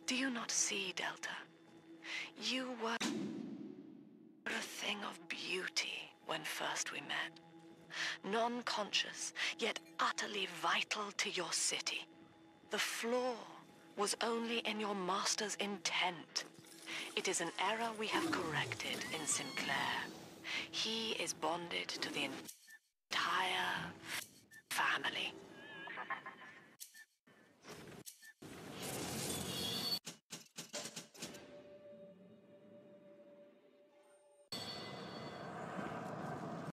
Do you not see, Delta? You were a thing of beauty when first we met. Non-conscious, yet utterly vital to your city. The flaw was only in your master's intent. It is an error we have corrected in Sinclair. He is bonded to the entire family.